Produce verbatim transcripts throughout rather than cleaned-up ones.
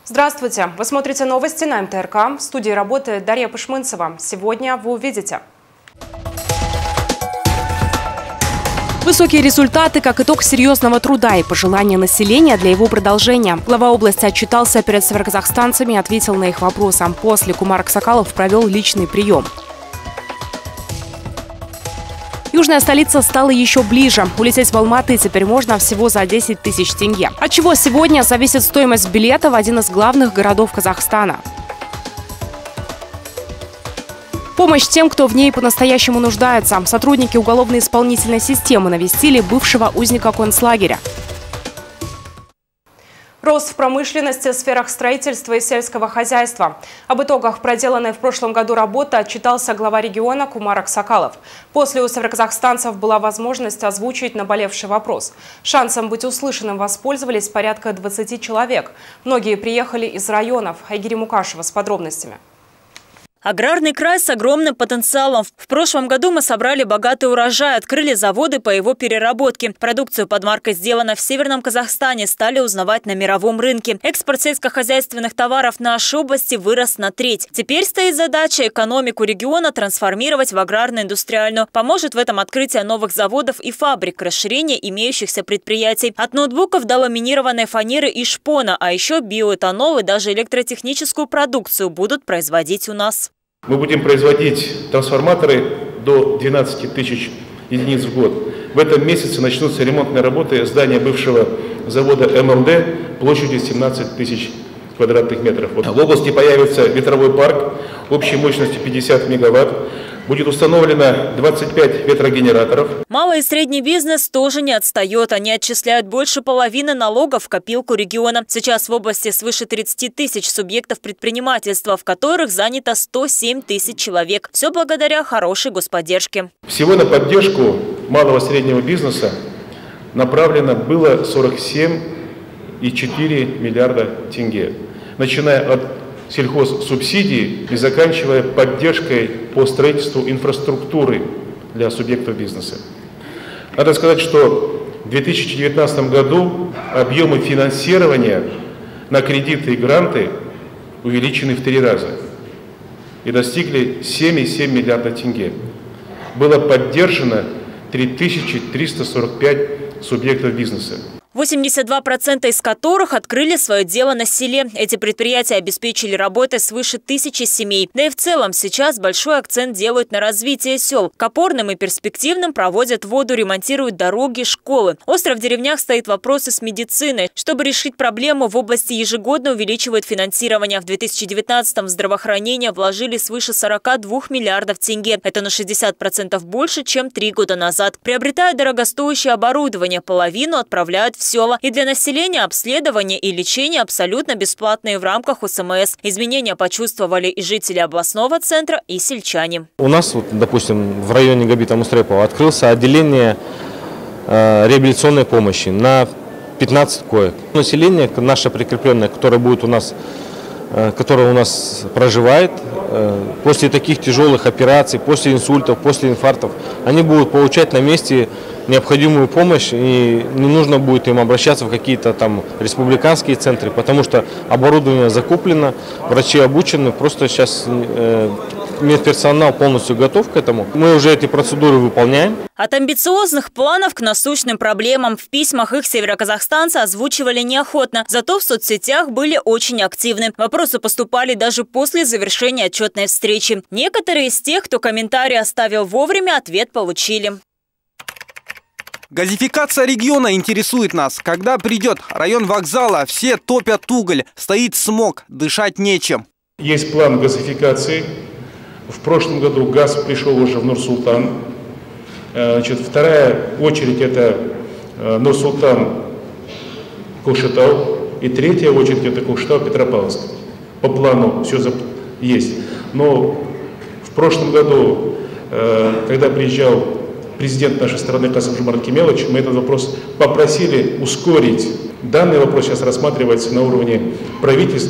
Здравствуйте! Вы смотрите новости на эм тэ эр ка. В студии работает Дарья Пышмынцева. Сегодня вы увидите. Высокие результаты как итог серьезного труда и пожелания населения для его продолжения. Глава области отчитался перед североказахстанцами и ответил на их вопросы. После Кумар Аксакалов провел личный прием. Южная столица стала еще ближе. Улететь в Алматы теперь можно всего за десять тысяч тенге. От чего сегодня зависит стоимость билета в один из главных городов Казахстана. Помощь тем, кто в ней по-настоящему нуждается. Сотрудники уголовно-исполнительной системы навестили бывшего узника концлагеря. Рост в промышленности, сферах строительства и сельского хозяйства. Об итогах проделанной в прошлом году работы отчитался глава региона Кумар Аксакалов. После у североказахстанцев была возможность озвучить наболевший вопрос. Шансом быть услышанным воспользовались порядка двадцати человек. Многие приехали из районов. Айгири Мукашева с подробностями. Аграрный край с огромным потенциалом. В прошлом году мы собрали богатый урожай, открыли заводы по его переработке. Продукцию под маркой «Сделано в Северном Казахстане» стали узнавать на мировом рынке. Экспорт сельскохозяйственных товаров нашей области вырос на треть. Теперь стоит задача экономику региона трансформировать в аграрно-индустриальную. Поможет в этом открытие новых заводов и фабрик, расширение имеющихся предприятий. От ноутбуков до ламинированной фанеры и шпона, а еще биоэтанол и даже электротехническую продукцию будут производить у нас. Мы будем производить трансформаторы до двенадцати тысяч единиц в год. В этом месяце начнутся ремонтные работы здания бывшего завода эм эл дэ площадью семнадцать тысяч квадратных метров. В области появится ветровой парк общей мощностью пятьдесят мегаватт. Будет установлено двадцать пять ветрогенераторов. Малый и средний бизнес тоже не отстает. Они отчисляют больше половины налогов в копилку региона. Сейчас в области свыше тридцати тысяч субъектов предпринимательства, в которых занято сто семь тысяч человек. Все благодаря хорошей господдержке. Всего на поддержку малого и среднего бизнеса направлено было сорок семь и четыре миллиарда тенге. Начиная от сельхозсубсидий и заканчивая поддержкой по строительству инфраструктуры для субъектов бизнеса. Надо сказать, что в две тысячи девятнадцатом году объемы финансирования на кредиты и гранты увеличены в три раза и достигли семь и семь десятых миллиарда тенге. Было поддержано три тысячи триста сорок пять субъектов бизнеса. восемьдесят два процента из которых открыли свое дело на селе. Эти предприятия обеспечили работой свыше тысячи семей. Да и в целом сейчас большой акцент делают на развитие сел. К опорным и перспективным проводят воду, ремонтируют дороги, школы. Остро в деревнях стоит вопрос и с медициной. Чтобы решить проблему, в области ежегодно увеличивают финансирование. В две тысячи девятнадцатом в здравоохранение вложили свыше сорока двух миллиардов тенге. Это на шестьдесят процентов больше, чем три года назад. Приобретают дорогостоящее оборудование, половину отправляют в села. И для населения обследование и лечение абсолютно бесплатные в рамках у эс эм эс. Изменения почувствовали и жители областного центра, и сельчане. У нас, вот, допустим, в районе Габита Мустрепова открылся отделение э, реабилитационной помощи на пятнадцать коек. Население наше прикрепленное, которое будет у нас, э, которое у нас проживает, э, после таких тяжелых операций, после инсультов, после инфарктов, они будут получать на месте необходимую помощь, и не нужно будет им обращаться в какие-то там республиканские центры, потому что оборудование закуплено, врачи обучены, просто сейчас э, медперсонал полностью готов к этому. Мы уже эти процедуры выполняем. От амбициозных планов к насущным проблемам в письмах их североказахстанцы озвучивали неохотно, зато в соцсетях были очень активны. Вопросы поступали даже после завершения отчетной встречи. Некоторые из тех, кто комментарий оставил вовремя, ответ получили. Газификация региона интересует нас. Когда придет район вокзала, все топят уголь, стоит смог, дышать нечем. Есть план газификации. В прошлом году газ пришел уже в Нур-Султан. Значит, вторая очередь это Нур-Султан, Кокшетау. И третья очередь это Кокшетау, Петропавловск. По плану все есть. Но в прошлом году, когда приезжал президент нашей страны Касым-Жомарт Кемелович, мы этот вопрос попросили ускорить. Данный вопрос сейчас рассматривается на уровне правительства.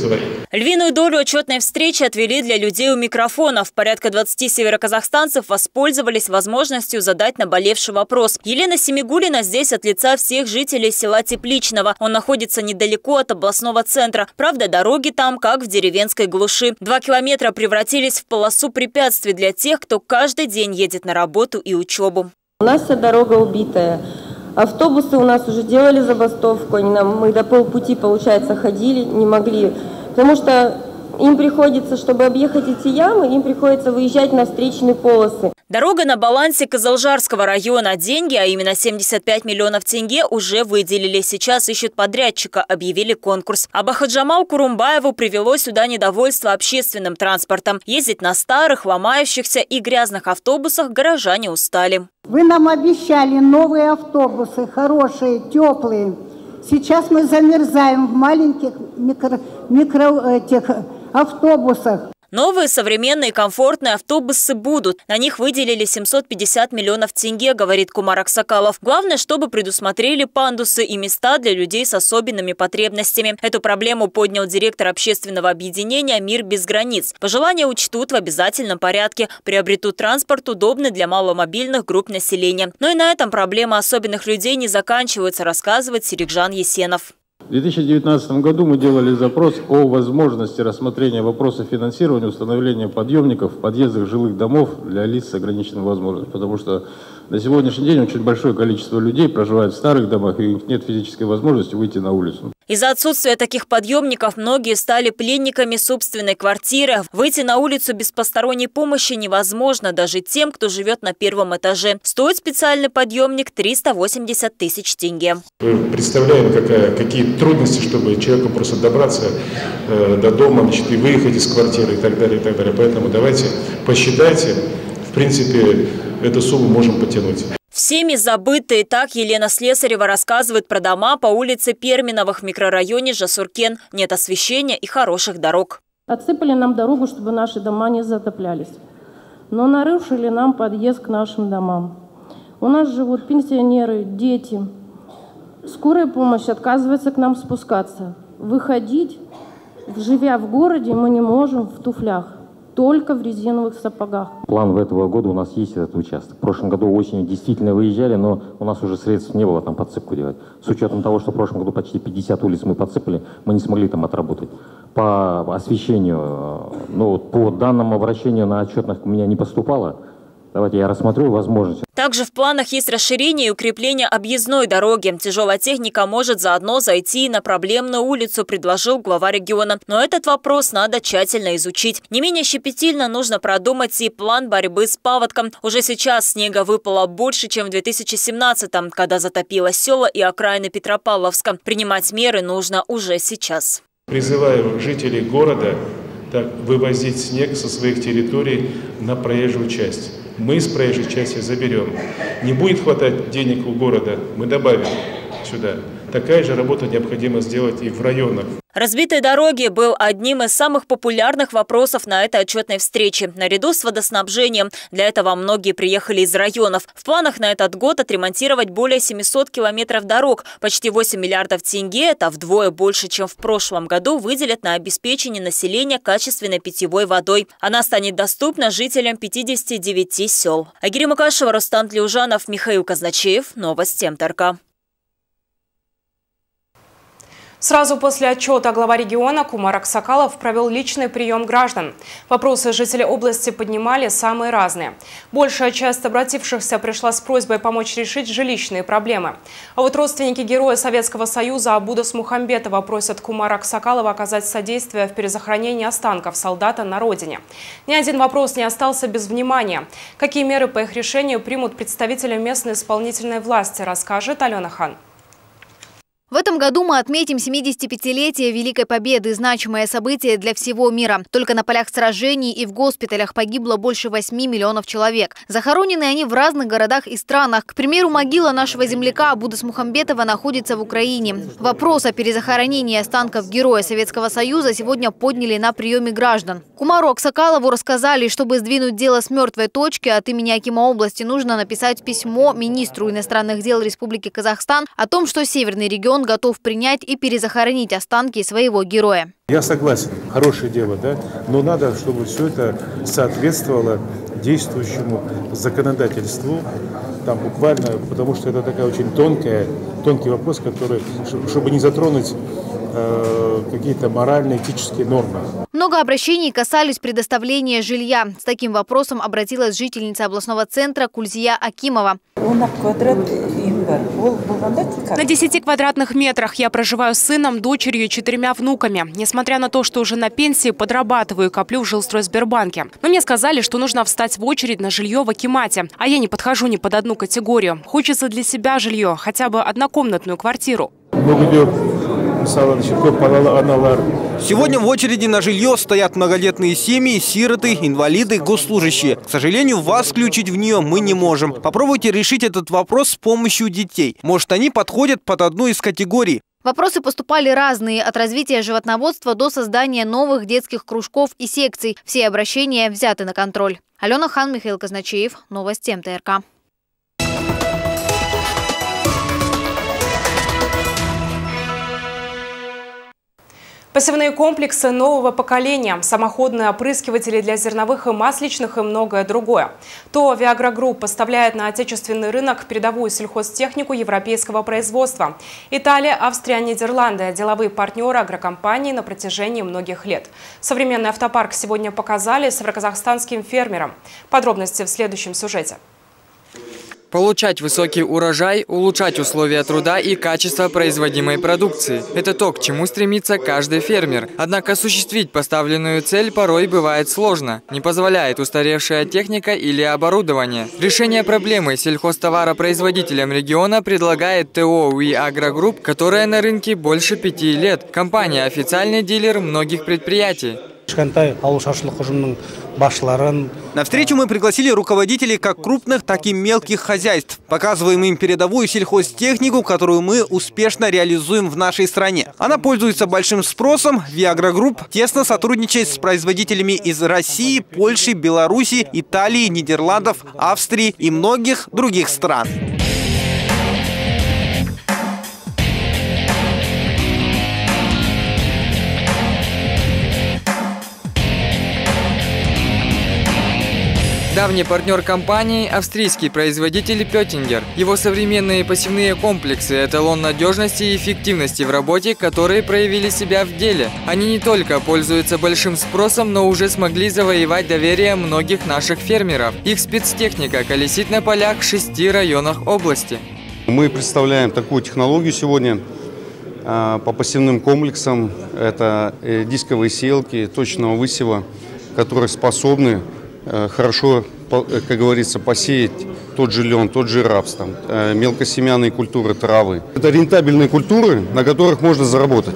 Львиную долю отчетной встречи отвели для людей у микрофонов. Порядка двадцати североказахстанцев воспользовались возможностью задать наболевший вопрос. Елена Семигулина здесь от лица всех жителей села Тепличного. Он находится недалеко от областного центра. Правда, дороги там как в деревенской глуши. Два километра превратились в полосу препятствий для тех, кто каждый день едет на работу и учебу. У нас вся дорога убитая. Автобусы у нас уже делали забастовку. Они нам, мы до полпути, получается, ходили, не могли. Потому что им приходится, чтобы объехать эти ямы, им приходится выезжать на встречные полосы. Дорога на балансе Кызылжарского района. Деньги, а именно семьдесят пять миллионов тенге, уже выделили. Сейчас ищут подрядчика, объявили конкурс. А Бахаджамал Курумбаеву привело сюда недовольство общественным транспортом. Ездить на старых, ломающихся и грязных автобусах горожане устали. Вы нам обещали новые автобусы, хорошие, теплые. Сейчас мы замерзаем в маленьких микро, микро этих автобусах. Новые, современные, комфортные автобусы будут. На них выделили семьсот пятьдесят миллионов тенге, говорит Кумар Аксакалов. Главное, чтобы предусмотрели пандусы и места для людей с особенными потребностями. Эту проблему поднял директор общественного объединения «Мир без границ». Пожелания учтут в обязательном порядке. Приобретут транспорт, удобный для маломобильных групп населения. Но и на этом проблемы особенных людей не заканчиваются, рассказывает Серикжан Есенов. В две тысячи девятнадцатом году мы делали запрос о возможности рассмотрения вопроса финансирования установления подъемников в подъездах жилых домов для лиц с ограниченными возможностями, потому что на сегодняшний день очень большое количество людей проживает в старых домах, и у них нет физической возможности выйти на улицу. Из-за отсутствия таких подъемников многие стали пленниками собственной квартиры. Выйти на улицу без посторонней помощи невозможно даже тем, кто живет на первом этаже. Стоит специальный подъемник триста восемьдесят тысяч тенге. Мы представляем, какая, какие трудности, чтобы человеку просто добраться э, до дома, значит, и выехать из квартиры и так далее, и так далее. Поэтому давайте посчитайте. В принципе, эту сумму можем потянуть. Всеми забытые, так Елена Слесарева рассказывает про дома по улице Перминовых в микрорайоне Жасуркен. Нет освещения и хороших дорог. Отсыпали нам дорогу, чтобы наши дома не затоплялись. Но нарушили нам подъезд к нашим домам. У нас живут пенсионеры, дети. Скорая помощь отказывается к нам спускаться. Выходить, живя в городе, мы не можем в туфлях. Только в резиновых сапогах. План в этого года у нас есть этот участок. В прошлом году осенью действительно выезжали, но у нас уже средств не было там подсыпку делать. С учетом того, что в прошлом году почти пятьдесят улиц мы подсыпали, мы не смогли там отработать. По освещению, ну, по данному обращению на отчетных у меня не поступало. Давайте я рассмотрю возможность. Также в планах есть расширение и укрепление объездной дороги. Тяжелая техника может заодно зайти на проблемную улицу, предложил глава региона. Но этот вопрос надо тщательно изучить. Не менее щепетильно нужно продумать и план борьбы с паводком. Уже сейчас снега выпало больше, чем в две тысячи семнадцатом, когда затопило села и окраины Петропавловска. Принимать меры нужно уже сейчас. Призываю жителей города так, вывозить снег со своих территорий на проезжую часть. Мы с проезжей части заберем. Не будет хватать денег у города, мы добавим сюда. Такая же работа необходимо сделать и в районах. Разбитые дороги был одним из самых популярных вопросов на этой отчетной встрече. Наряду с водоснабжением. Для этого многие приехали из районов. В планах на этот год отремонтировать более семисот километров дорог. Почти восемь миллиардов тенге, это вдвое больше, чем в прошлом году, выделят на обеспечение населения качественной питьевой водой. Она станет доступна жителям пятидесяти девяти сел. Агирия Мукашева, Рустам Тлеужанов, Михаил Казначеев. Новости МТРК. Сразу после отчета глава региона Кумар Аксакалов провел личный прием граждан. Вопросы жители области поднимали самые разные. Большая часть обратившихся пришла с просьбой помочь решить жилищные проблемы. А вот родственники героя Советского Союза Абудас Мухамбетова просят Кумара Аксакалова оказать содействие в перезахоронении останков солдата на родине. Ни один вопрос не остался без внимания. Какие меры по их решению примут представители местной исполнительной власти, расскажет Алена Хан. В этом году мы отметим семидесятипятилетие Великой Победы, значимое событие для всего мира. Только на полях сражений и в госпиталях погибло больше восьми миллионов человек. Захоронены они в разных городах и странах. К примеру, могила нашего земляка Абудас Мухамбетова находится в Украине. Вопрос о перезахоронении останков героя Советского Союза сегодня подняли на приеме граждан. Кумару Аксакалову рассказали, чтобы сдвинуть дело с мертвой точки, от имени акима области нужно написать письмо министру иностранных дел Республики Казахстан о том, что Северный регион он готов принять и перезахоронить останки своего героя. Я согласен, хорошее дело, да, но надо, чтобы все это соответствовало действующему законодательству, там буквально, потому что это такая очень тонкая, тонкий вопрос, который, чтобы не затронуть э, какие-то моральные, этические нормы. Много обращений касались предоставления жилья. С таким вопросом обратилась жительница областного центра Кульзия Акимова. На десяти квадратных метрах я проживаю с сыном, дочерью и четырьмя внуками. Несмотря на то, что уже на пенсии, подрабатываю и коплю в Жилстройсбербанке. Но мне сказали, что нужно встать в очередь на жилье в Акимате. А я не подхожу ни под одну категорию. Хочется для себя жилье, хотя бы однокомнатную квартиру. Сегодня в очереди на жилье стоят многодетные семьи, сироты, инвалиды, госслужащие. К сожалению, вас включить в нее мы не можем. Попробуйте решить этот вопрос с помощью детей. Может, они подходят под одну из категорий. Вопросы поступали разные, от развития животноводства до создания новых детских кружков и секций. Все обращения взяты на контроль. Алена Хан, Михаил Казначеев. Новости эм тэ эр ка. Посевные комплексы нового поколения, самоходные опрыскиватели для зерновых и масличных и многое другое. То Viagra Group поставляет на отечественный рынок передовую сельхозтехнику европейского производства. Италия, Австрия, Нидерланды – деловые партнеры агрокомпании на протяжении многих лет. Современный автопарк сегодня показали североказахстанским фермерам. Подробности в следующем сюжете. Получать высокий урожай, улучшать условия труда и качество производимой продукции – это то, к чему стремится каждый фермер. Однако осуществить поставленную цель порой бывает сложно. Не позволяет устаревшая техника или оборудование. Решение проблемы сельхозтоваропроизводителям региона предлагает ТО Viagra Group, которая на рынке больше пяти лет. Компания – официальный дилер многих предприятий. На встречу мы пригласили руководителей как крупных, так и мелких хозяйств. Показываем им передовую сельхозтехнику, которую мы успешно реализуем в нашей стране. Она пользуется большим спросом. Viagra Group тесно сотрудничает с производителями из России, Польши, Беларуси, Италии, Нидерландов, Австрии и многих других стран. Давний партнер компании – австрийский производитель Петтингер. Его современные посевные комплексы – эталон надежности и эффективности в работе, которые проявили себя в деле. Они не только пользуются большим спросом, но уже смогли завоевать доверие многих наших фермеров. Их спецтехника колесит на полях в шести районах области. Мы представляем такую технологию сегодня по посевным комплексам. Это дисковые сеялки точного высева, которые способны хорошо, как говорится, посеять тот же лен, тот же рапс, там, мелкосемянные культуры, травы. Это рентабельные культуры, на которых можно заработать.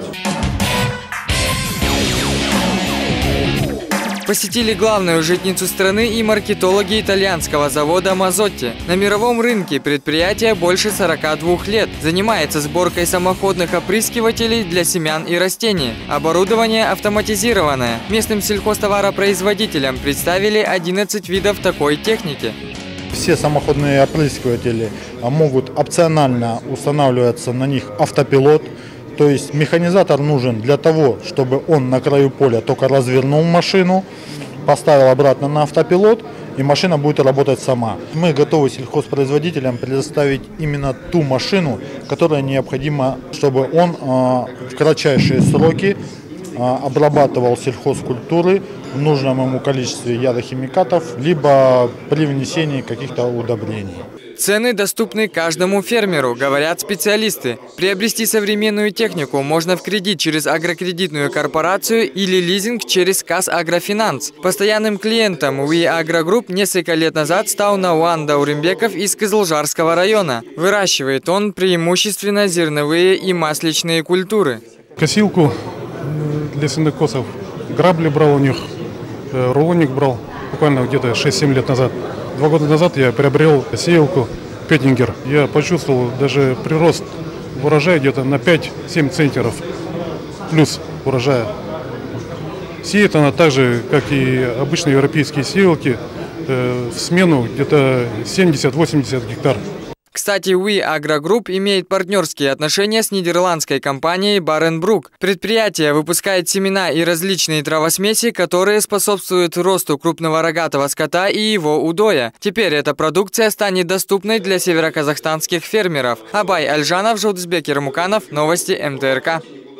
Посетили главную житницу страны и маркетологи итальянского завода «Мазотти». На мировом рынке предприятие больше сорока двух лет. Занимается сборкой самоходных опрыскивателей для семян и растений. Оборудование автоматизированное. Местным сельхозтоваропроизводителям представили одиннадцать видов такой техники. Все самоходные опрыскиватели могут опционально устанавливаться на них автопилот. То есть механизатор нужен для того, чтобы он на краю поля только развернул машину, поставил обратно на автопилот, и машина будет работать сама. Мы готовы сельхозпроизводителям предоставить именно ту машину, которая необходима, чтобы он э, в кратчайшие сроки э, обрабатывал сельхозкультуры в нужном ему количестве ядохимикатов, либо при внесении каких-то удобрений. Цены доступны каждому фермеру, говорят специалисты. Приобрести современную технику можно в кредит через агрокредитную корпорацию или лизинг через Казагрофинанс. Постоянным клиентом Viagra Group несколько лет назад стал Науан Даурымбеков из Кызылжарского района. Выращивает он преимущественно зерновые и масличные культуры. Косилку для сенокосов, грабли брал у них, рулоник брал буквально где-то шесть-семь лет назад. Два года назад я приобрел сеялку Петтингер. Я почувствовал даже прирост в урожае где-то на пять-семь центнеров плюс урожая. Сеет она так же, как и обычные европейские сеялки, в смену где-то семьдесят-восемьдесят гектар. Кстати, We Agro Group имеет партнерские отношения с нидерландской компанией Баренбрук. Предприятие выпускает семена и различные травосмеси, которые способствуют росту крупного рогатого скота и его удоя. Теперь эта продукция станет доступной для североказахстанских фермеров. Абай Альжанов, Жолдызбек Ермуканов, новости эм тэ эр ка.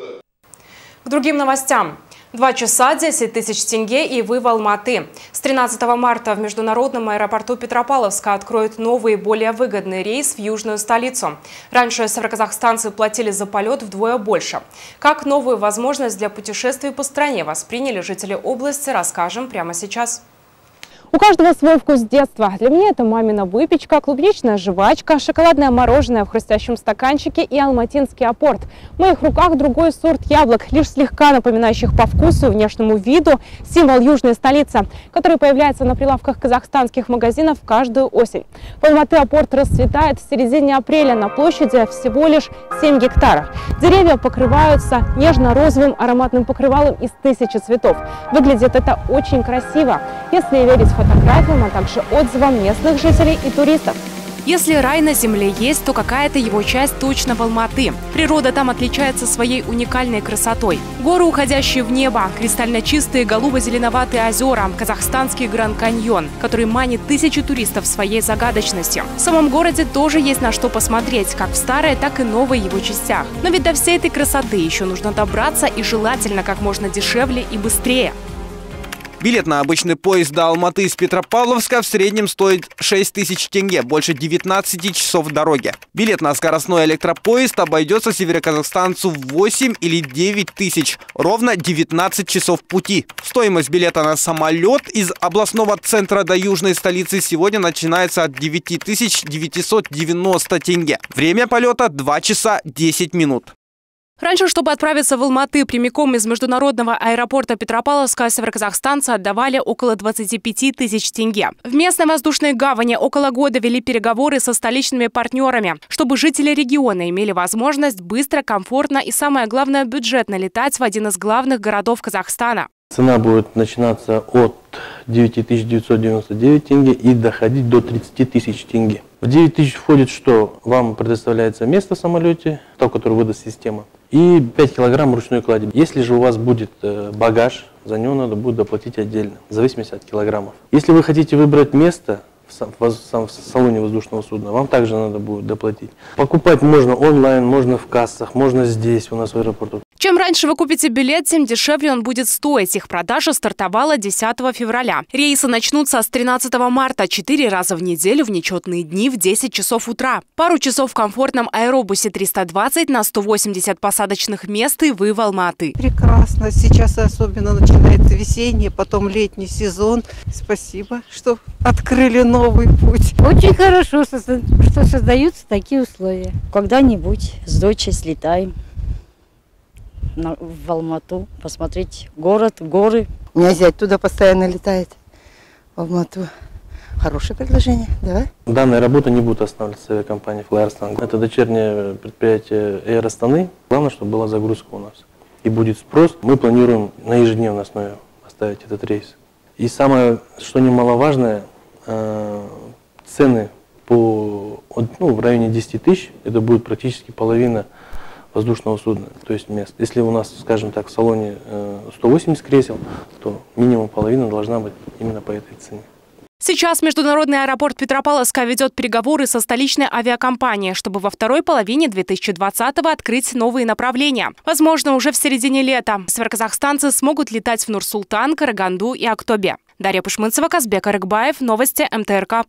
К другим новостям. Два часа десять тысяч тенге и вы в Алматы. С тринадцатого марта в международном аэропорту Петропавловска откроют новый, более выгодный рейс в южную столицу. Раньше североказахстанцы платили за полет вдвое больше. Как новую возможность для путешествий по стране восприняли жители области, расскажем прямо сейчас. У каждого свой вкус детства. Для меня это мамина выпечка, клубничная жвачка, шоколадное мороженое в хрустящем стаканчике и алматинский апорт. В моих руках другой сорт яблок, лишь слегка напоминающих по вкусу и внешнему виду символ южной столицы, который появляется на прилавках казахстанских магазинов каждую осень. В Алматы апорт расцветает в середине апреля на площади всего лишь семь гектаров. Деревья покрываются нежно-розовым ароматным покрывалом из тысячи цветов. Выглядит это очень красиво, если верить фотографиям, а также отзывам местных жителей и туристов. Если рай на земле есть, то какая-то его часть точно в Алматы. Природа там отличается своей уникальной красотой. Горы, уходящие в небо, кристально чистые голубо-зеленоватые озера, казахстанский Гранд-Каньон, который манит тысячи туристов своей загадочностью. В самом городе тоже есть на что посмотреть, как в старой, так и новой его частях. Но ведь до всей этой красоты еще нужно добраться, и желательно как можно дешевле и быстрее. Билет на обычный поезд до Алматы из Петропавловска в среднем стоит шесть тысяч тенге, больше девятнадцати часов дороги. Билет на скоростной электропоезд обойдется североказахстанцу в восемь или девять тысяч, ровно девятнадцать часов пути. Стоимость билета на самолет из областного центра до южной столицы сегодня начинается от девяти тысяч девятисот девяноста тенге. Время полета два часа десять минут. Раньше, чтобы отправиться в Алматы прямиком из международного аэропорта Петропавловска, североказахстанцы отдавали около двадцати пяти тысяч тенге. В местной воздушной гавани около года вели переговоры со столичными партнерами, чтобы жители региона имели возможность быстро, комфортно и, самое главное, бюджетно летать в один из главных городов Казахстана. Цена будет начинаться от девяти тысяч девятисот девяноста девяти тенге и доходить до тридцати тысяч тенге. В девять тысяч входит, что вам предоставляется место в самолете, то, которое выдаст система, и пять килограмм ручной клади. Если же у вас будет багаж, за него надо будет доплатить отдельно, в зависимости от килограммов. Если вы хотите выбрать место в салоне воздушного судна, вам также надо будет доплатить. Покупать можно онлайн, можно в кассах, можно здесь, у нас в аэропорту. Чем раньше вы купите билет, тем дешевле он будет стоить. Их продажа стартовала десятого февраля. Рейсы начнутся с тринадцатого марта, четыре раза в неделю в нечетные дни в десять часов утра. Пару часов в комфортном аэробусе триста двадцать на сто восемьдесят посадочных мест, и вы в Алматы. Прекрасно. Сейчас особенно начинается весенний, потом летний сезон. Спасибо, что открыли новый путь. Очень хорошо, что создаются такие условия. Когда-нибудь с дочей слетаем в Алмату, посмотреть город, горы. У меня зять туда постоянно летает, в Алмату. Хорошее предложение, давай. Данная работа не будет останавливаться в авиакомпании Fly Astana. Это дочернее предприятие Air Astana. Главное, чтобы была загрузка у нас. И будет спрос. Мы планируем на ежедневной основе поставить этот рейс. И самое, что немаловажное, цены по, ну, в районе десяти тысяч, это будет практически половина воздушного судна, то есть мест. Если у нас, скажем так, в салоне сто восемьдесят кресел, то минимум половина должна быть именно по этой цене. Сейчас международный аэропорт Петропавловска ведет переговоры со столичной авиакомпанией, чтобы во второй половине две тысячи двадцатого открыть новые направления. Возможно, уже в середине лета североказахстанцы смогут летать в Нур-Султан, Караганду и Актобе. Дарья Пушманцева, Казбек Арыкбаев, новости эм тэ эр ка.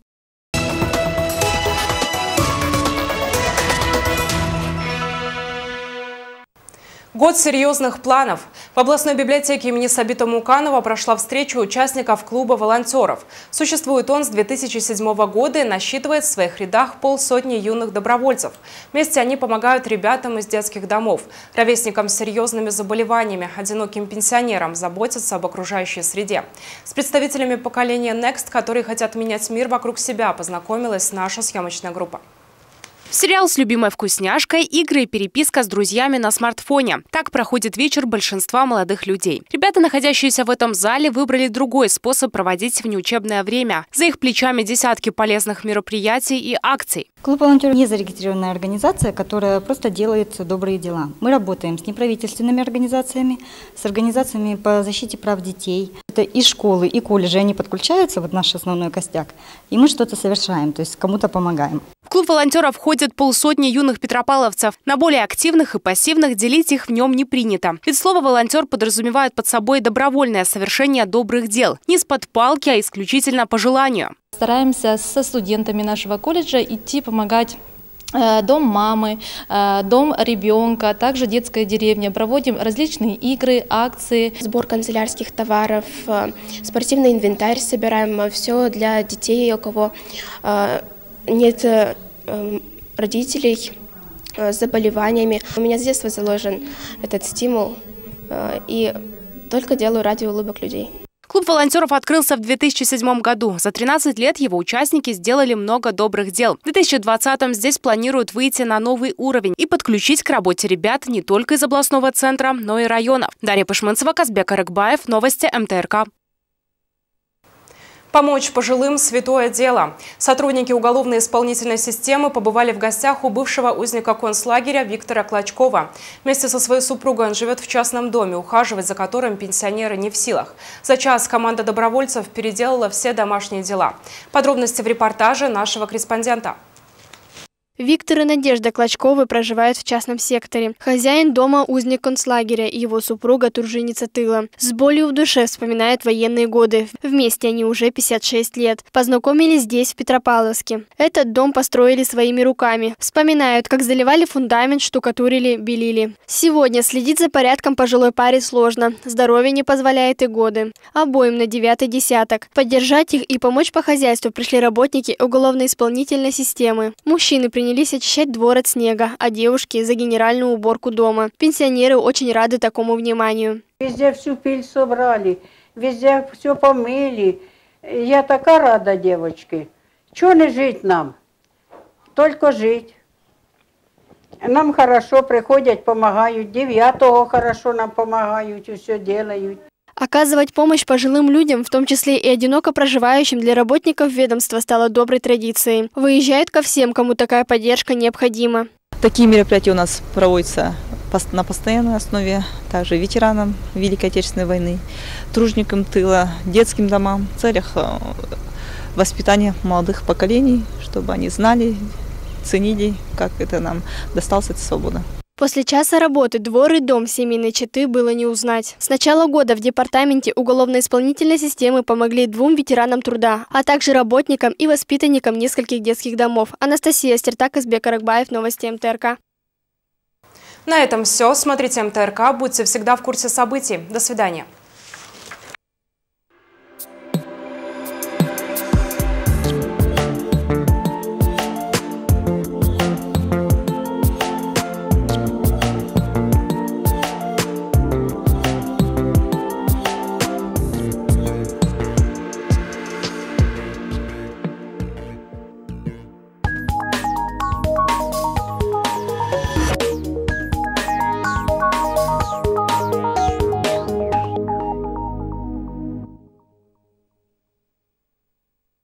Год серьезных планов. В областной библиотеке имени Сабита Муканова прошла встреча участников клуба волонтеров. Существует он с две тысячи седьмого года и насчитывает в своих рядах полсотни юных добровольцев. Вместе они помогают ребятам из детских домов, ровесникам с серьезными заболеваниями, одиноким пенсионерам, заботятся об окружающей среде. С представителями поколения Next, которые хотят менять мир вокруг себя, познакомилась наша съемочная группа. Сериал с любимой вкусняшкой, игры и переписка с друзьями на смартфоне. Так проходит вечер большинства молодых людей. Ребята, находящиеся в этом зале, выбрали другой способ проводить внеучебное время. За их плечами десятки полезных мероприятий и акций. Клуб «Волонтеры» не зарегистрированная организация, которая просто делает добрые дела. Мы работаем с неправительственными организациями, с организациями по защите прав детей. Это и школы, и колледжи, они подключаются, вот наш основной костяк, и мы что-то совершаем, то есть кому-то помогаем. В клуб волонтеров входят полсотни юных петропавловцев. На более активных и пассивных делить их в нем не принято. Ведь слово «волонтер» подразумевает под собой добровольное совершение добрых дел. Не из-под палки, а исключительно по желанию. Стараемся со студентами нашего колледжа идти помогать э, дом мамы, э, дом ребенка, также детская деревня. Проводим различные игры, акции. Сбор канцелярских товаров, э, спортивный инвентарь собираем. Все для детей, у кого э, нет э, родителей э, с заболеваниями. У меня с детства заложен этот стимул. Э, и только делаю ради улыбок людей. Клуб волонтеров открылся в две тысячи седьмом году. За тринадцать лет его участники сделали много добрых дел. В две тысячи двадцатом здесь планируют выйти на новый уровень и подключить к работе ребят не только из областного центра, но и районов. Дарья Пашманцева, Казбек Арыкбаев, новости эм тэ эр ка. Помочь пожилым – святое дело. Сотрудники уголовно-исполнительной системы побывали в гостях у бывшего узника концлагеря Виктора Клочкова. Вместе со своей супругой он живет в частном доме, ухаживать за которым пенсионеры не в силах. За час команда добровольцев переделала все домашние дела. Подробности в репортаже нашего корреспондента. Виктор и Надежда Клочковы проживают в частном секторе. Хозяин дома – узник концлагеря, и его супруга – труженица тыла. С болью в душе вспоминают военные годы. Вместе они уже пятьдесят шесть лет. Познакомились здесь, в Петропавловске. Этот дом построили своими руками. Вспоминают, как заливали фундамент, штукатурили, белили. Сегодня следить за порядком пожилой паре сложно. Здоровье не позволяет и годы. Обоим на девятый десяток. Поддержать их и помочь по хозяйству пришли работники уголовно-исполнительной системы. Мужчины принялись Принялись очищать двор от снега, а девушки – за генеральную уборку дома. Пенсионеры очень рады такому вниманию. Везде всю пыль собрали, везде все помыли. Я такая рада, девочки. Чего не жить нам? Только жить. Нам хорошо приходят, помогают. Девятого хорошо нам помогают и все делают. Оказывать помощь пожилым людям, в том числе и одиноко проживающим, для работников ведомства стало доброй традицией. Выезжают ко всем, кому такая поддержка необходима. Такие мероприятия у нас проводятся на постоянной основе, также ветеранам Великой Отечественной войны, труженикам тыла, детским домам в целях воспитания молодых поколений, чтобы они знали, ценили, как это нам досталась эта свобода. После часа работы двор и дом семейной четы было не узнать. С начала года в департаменте уголовно-исполнительной системы помогли двум ветеранам труда, а также работникам и воспитанникам нескольких детских домов. Анастасия Стерта, Казбек Арыкбаев, новости эм тэ эр ка. На этом все. Смотрите эм тэ эр ка, будьте всегда в курсе событий. До свидания.